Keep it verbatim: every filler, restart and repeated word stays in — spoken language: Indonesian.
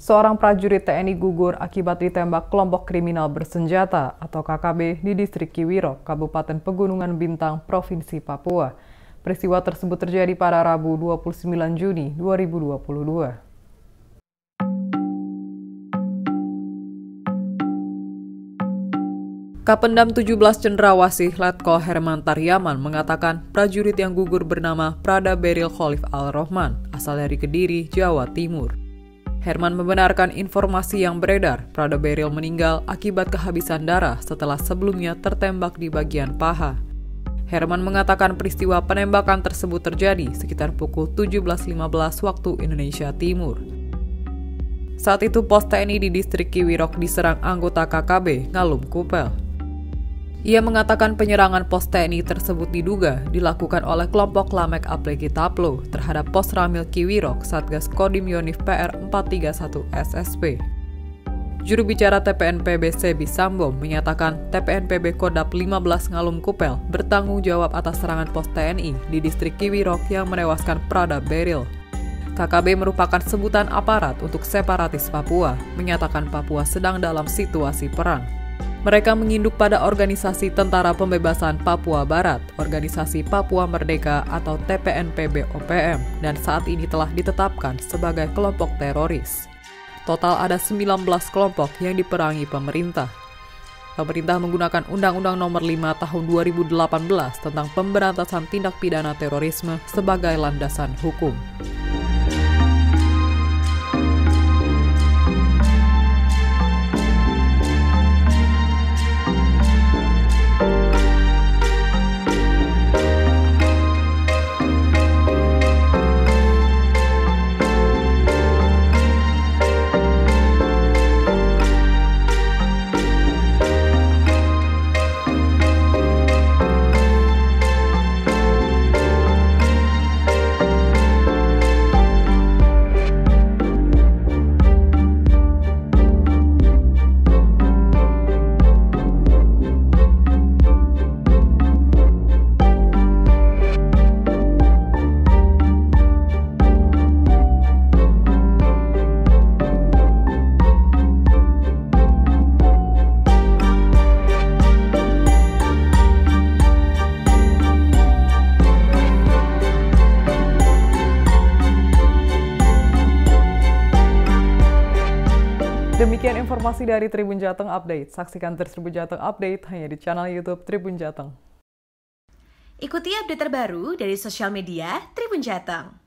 Seorang prajurit T N I gugur akibat ditembak kelompok kriminal bersenjata atau K K B di distrik Kiwirok, Kabupaten Pegunungan Bintang, Provinsi Papua. Peristiwa tersebut terjadi pada Rabu dua puluh sembilan Juni dua ribu dua puluh dua. Kapendam tujuh belas Cendrawasih Letkol Herman Taryaman mengatakan prajurit yang gugur bernama Prada Beril Khalif Al-Rohman, asal dari Kediri, Jawa Timur. Herman membenarkan informasi yang beredar, Prada Beril meninggal akibat kehabisan darah setelah sebelumnya tertembak di bagian paha. Herman mengatakan peristiwa penembakan tersebut terjadi sekitar pukul tujuh belas lima belas waktu Indonesia Timur. Saat itu pos T N I di distrik Kiwirok diserang anggota K K B Ngalum Kupel. Ia mengatakan penyerangan pos T N I tersebut diduga dilakukan oleh kelompok Lamek Apleki Taplo terhadap pos Ramil Kiwirok Satgas Kodim Yonif P R empat tiga satu S S P. Juru bicara T P N P B Sebi Sambo menyatakan T P N P B Kodap lima belas Ngalum Kupel bertanggung jawab atas serangan pos T N I di distrik Kiwirok yang menewaskan Prada Beril. K K B merupakan sebutan aparat untuk separatis Papua, menyatakan Papua sedang dalam situasi perang. Mereka menginduk pada Organisasi Tentara Pembebasan Papua Barat, Organisasi Papua Merdeka atau T P N P B O P M, dan saat ini telah ditetapkan sebagai kelompok teroris. Total ada sembilan belas kelompok yang diperangi pemerintah. Pemerintah menggunakan Undang-Undang Nomor lima Tahun dua ribu delapan belas tentang Pemberantasan Tindak Pidana Terorisme sebagai landasan hukum. Demikian informasi dari Tribun Jateng Update. Saksikan terus Tribun Jateng Update hanya di channel YouTube Tribun Jateng. Ikuti update terbaru dari sosial media Tribun Jateng.